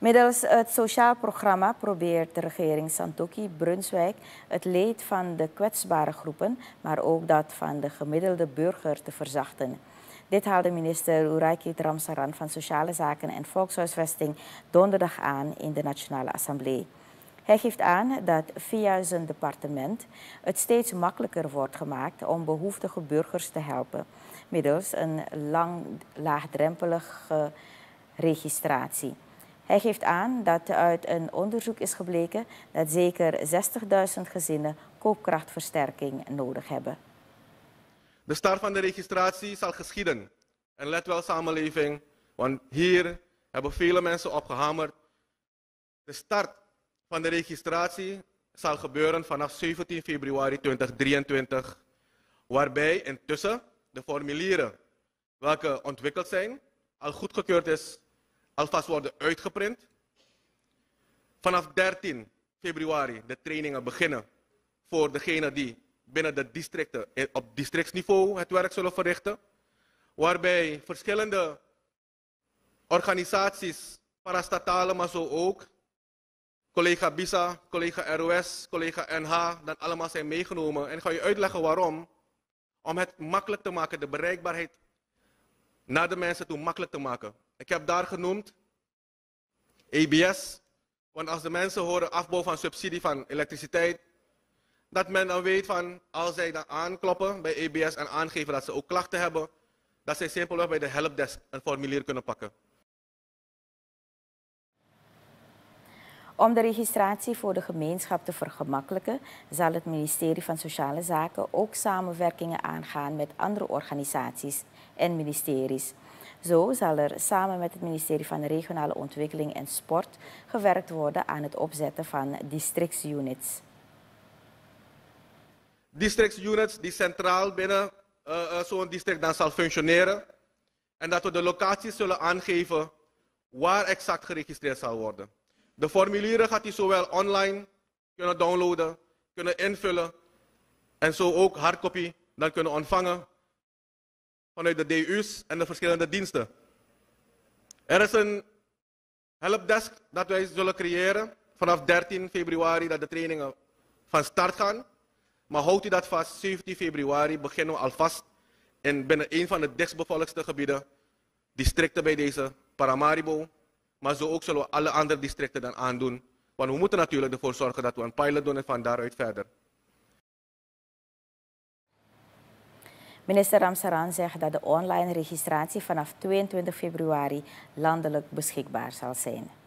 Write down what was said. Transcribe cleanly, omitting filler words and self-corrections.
Middels het sociaal programma probeert de regering Santokki-Brunswijk het leed van de kwetsbare groepen, maar ook dat van de gemiddelde burger te verzachten. Dit haalde minister Uraikid Ramsaran van Sociale Zaken en Volkshuisvesting donderdag aan in de Nationale Assemblée. Hij geeft aan dat via zijn departement het steeds makkelijker wordt gemaakt om behoeftige burgers te helpen, middels een laagdrempelige registratie. Hij geeft aan dat uit een onderzoek is gebleken dat zeker 60.000 gezinnen koopkrachtversterking nodig hebben. De start van de registratie zal geschieden. En let wel samenleving, want hier hebben vele mensen op gehamerd. De start van de registratie zal gebeuren vanaf 17 februari 2023. Waarbij intussen de formulieren welke ontwikkeld zijn, al goedgekeurd is, alvast worden uitgeprint. Vanaf 13 februari de trainingen beginnen voor degenen die binnen de districten op districtsniveau het werk zullen verrichten. Waarbij verschillende organisaties, parastatale, maar zo ook, collega BISA, collega ROS, collega NH, dan allemaal zijn meegenomen. En ik ga je uitleggen waarom. Om het makkelijk te maken, de bereikbaarheid naar de mensen toe makkelijk te maken. Ik heb daar genoemd EBS, want als de mensen horen afbouw van subsidie van elektriciteit, dat men dan weet van, als zij dan aankloppen bij EBS en aangeven dat ze ook klachten hebben, dat zij simpelweg bij de helpdesk een formulier kunnen pakken. Om de registratie voor de gemeenschap te vergemakkelijken, zal het ministerie van Sociale Zaken ook samenwerkingen aangaan met andere organisaties en ministeries. Zo zal er samen met het ministerie van Regionale Ontwikkeling en Sport gewerkt worden aan het opzetten van districtsunits. Districtsunits die centraal binnen zo'n district dan zal functioneren. En dat we de locaties zullen aangeven waar exact geregistreerd zal worden. De formulieren gaat hij zowel online kunnen downloaden, kunnen invullen en zo ook hardcopy dan kunnen ontvangen vanuit de DU's en de verschillende diensten. Er is een helpdesk dat wij zullen creëren vanaf 13 februari dat de trainingen van start gaan. Maar houdt u dat vast, 17 februari beginnen we alvast binnen een van de dichtstbevolkte gebieden, districten bij deze Paramaribo. Maar zo ook zullen we alle andere districten dan aandoen. Want we moeten natuurlijk ervoor zorgen dat we een pilot doen en van daaruit verder. Minister Ramsaran zegt dat de online registratie vanaf 22 februari landelijk beschikbaar zal zijn.